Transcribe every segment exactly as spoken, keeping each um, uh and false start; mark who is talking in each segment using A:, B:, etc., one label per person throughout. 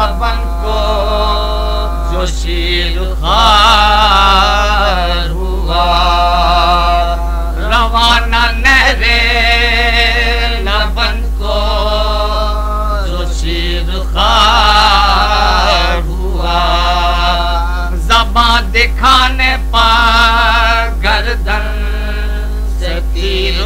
A: لبن کو جو شیر خوار ہوا، روانہ نہرے لبن کو جو شیر خوار ہوا، زباں دکھانے پر گردن سے تیر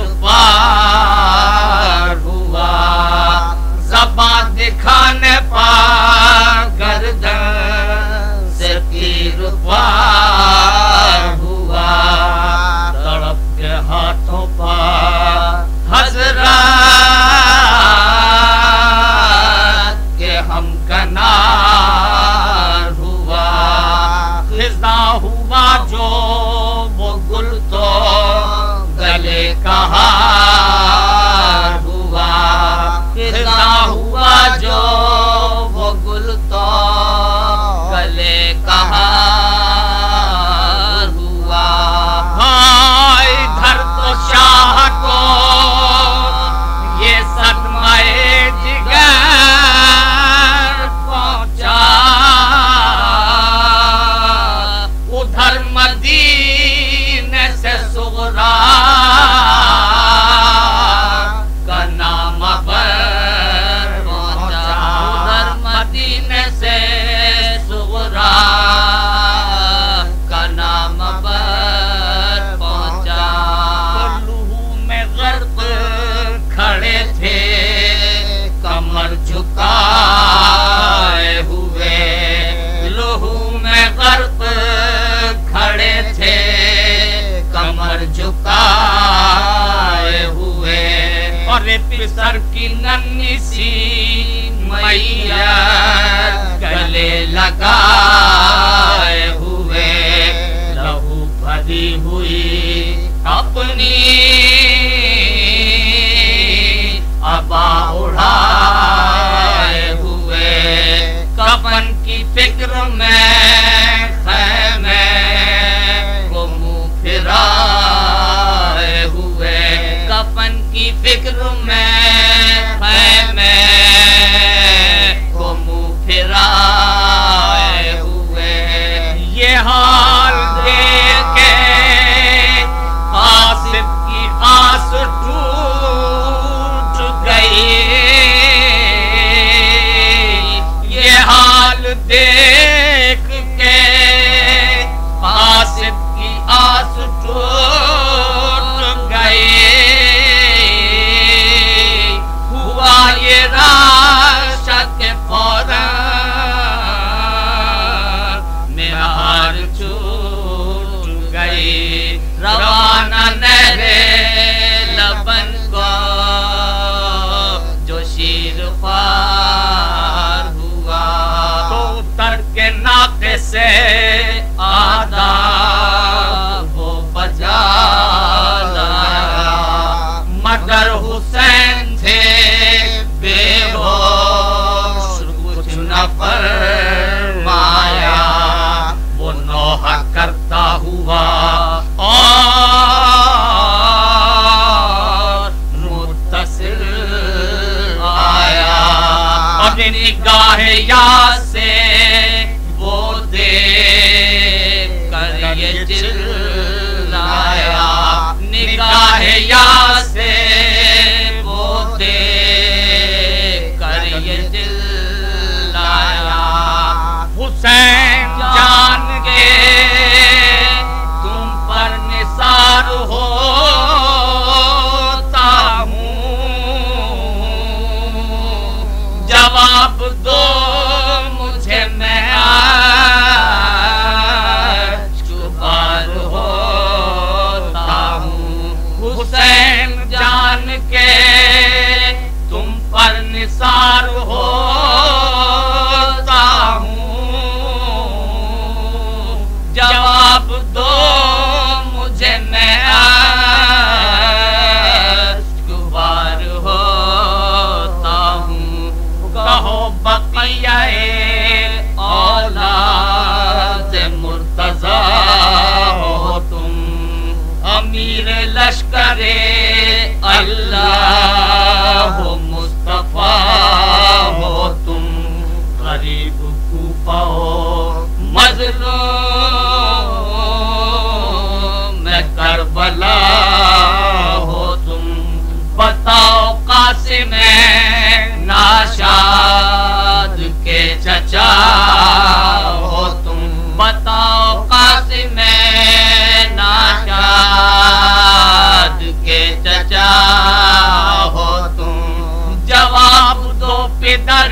A: پار ہوا، زباں دکھانے پر گردن سے تیر پار ہوا، تڑپ کے ہاتھوں پر حضرات کے ہم کنار ہوا، خزاں ہوا جو وہ گل تو گلے کا ہار ہوا، خزاں ہوا جو وہ گل تو گلے کا ہار ہوا، ہاں ادھر تو شاہ کو یہ صدمہ جگر پہنچا، ادھر مدینے سے صغرا کا نام پر پہنچا، ادھر مدینے سے صغرا کا نام پر پہنچا، لہو میں غرق کھڑے تھے کمر جھکائے ہوئے، لہو میں غرق کھڑے تھے کمر جھکائے ہوئے، اور پسر کی ننھی سی میت گلے لگائے ہوئے، لہو بھری ہوئی اپنی عبا اڑائے ہوئے، کفن کی فکر میں خیمے کو منہ پھرائے ہوئے، کفن کی فکر میں خیمے کو منہ پھرائے ہوئے، یہ حال دیکھ کے آصف کی آس ٹوٹ گئی، یہ حال دیکھ کے آصف کی آس ٹوٹ گئی، ہوا یہ راشد کے فوراً میرا ہار چھوٹ گئی، روانہ نہرے لبن کو جو شیر خوار ہوا، تو اتر کے ناقے سے آداب وہ بجا لایا، مگر حسین تھے بے ہوش کچھ نہ فرمایا، وہ نوحہ کرتا ہوا اور متصل آیا، اور نگاہ یاد سے وہ دیکھ کر یہ چلایا، نگاہ یاد سے وہ دیکھ کر یہ چلایا، حسین جان کے تم پر نثار ہوتا ہوں، جواب دو مجھے میں چوبار ہوتا ہوں، حسین جان کے تم پر نثار ہوتا ہوں، جواب دو مجھے میں گوار ہوتا ہوں، کہو بقیہ اولاد مرتضیٰ ہو تم، امیر لشکر اللہ ہو، مصطفیٰ ہو تم، غریب کدھر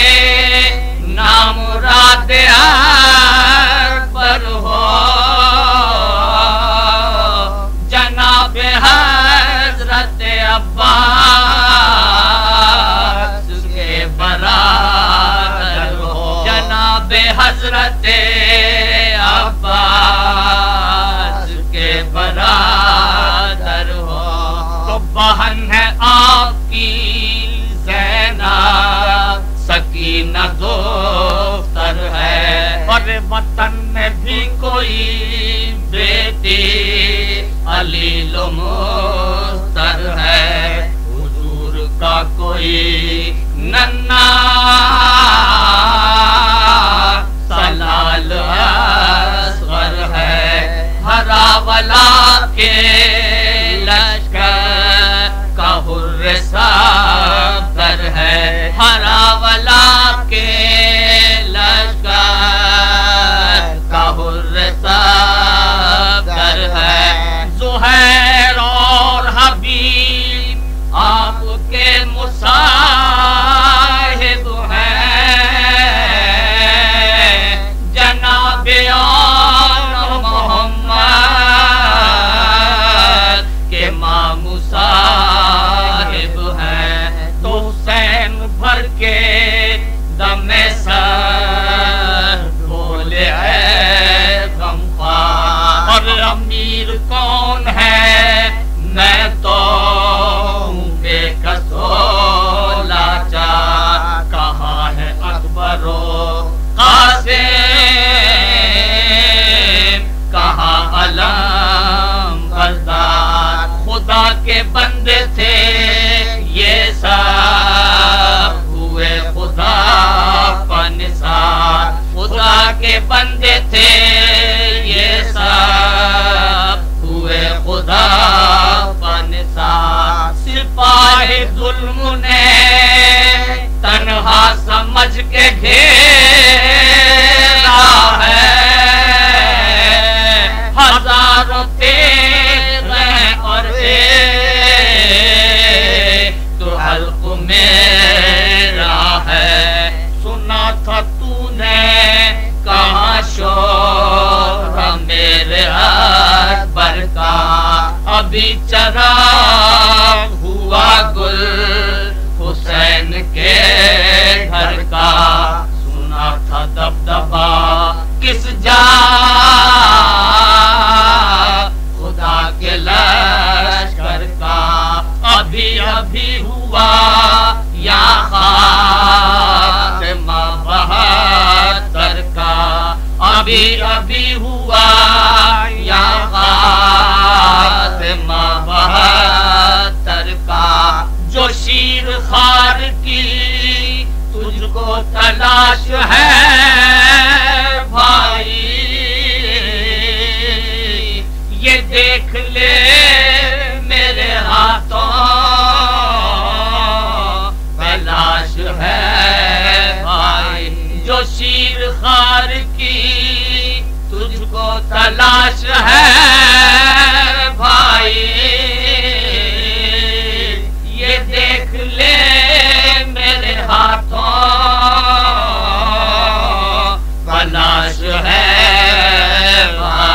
A: نامراد اکبر ہو جناب حضرت عباس کے برادر ہو جناب حضرت عباس کے برادر ہو تو بہن ہے آپ کی زینب سکینہ دوستر ہے اور وطن میں بھی کوئی بیٹی علیل و مستر ہے حضور کا کوئی ننھا سلال اصغر ہے ہراولا کے لشکر کا حر صفدر ہے ہراولا کے لشکر کا حر صفدر ہے زہیر اور حبیب آپ کے مصاحب ہیں جناب آل محمد کے ماں مصاحب ہیں تو حسین بھر کے دم سر بولے اے غمخوار اور امیر کون ہے میں تو ہوں بے کس و لاچار کہاں ہے اکبر و قاسم کہاں علم بردار خدا کے بندے تھے یہ سب ہوئے خدا پنسار خدا کے بندے تھے یہ سب ہوئے خدا پنسار سپاہ ظلم نے تنہا سمجھ کے گھیرا ہے ہزاروں تیر ہیں اور ایک تو حلق میرا ہے سنا تھا تو نے کہاں شور میرے اکبر کا ابھی چراغ ہوا گل حسین کے گھر کا سنا تھا دبدبا کس جا خدا کے لشکر کا ابھی ابھی ہوا یا خاتمہ بہتر کا ابھی ابھی ہوا یا خاتمہ بہتر کا جو شیر خار کی تجھ کو تلاش ہے بھائی یہ دیکھ لے میرے ہاتھوں تلاش ہے بھائی جو شیر خار کی تجھ کو تلاش ہے بھائی یہ دیکھ لے میرے ہاتھوں تلاش ہے بھائی